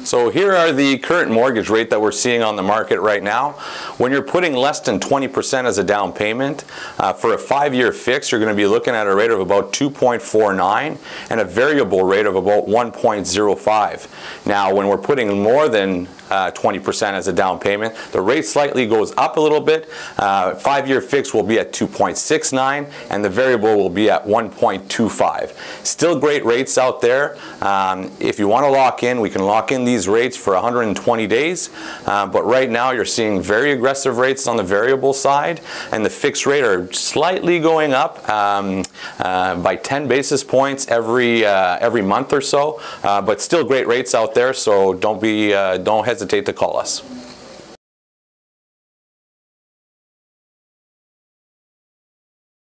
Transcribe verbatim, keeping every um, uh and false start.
So here are the current mortgage rate that we're seeing on the market right now. When you're putting less than twenty percent as a down payment, uh, for a five-year fix, you're going to be looking at a rate of about two point four nine and a variable rate of about one point zero five. Now, when we're putting more than uh, twenty percent as a down payment, the rate slightly goes up a little bit. Uh, five-year fix will be at two point six nine and the variable will be at one point two five. Still great rates out there. Um, if you want to lock in, we can lock in these rates for one hundred twenty days, uh, but right now you're seeing very aggressive rates on the variable side, and the fixed rate are slightly going up um, uh, by ten basis points every uh, every month or so, uh, but still great rates out there, so don't be uh, don't hesitate to call us.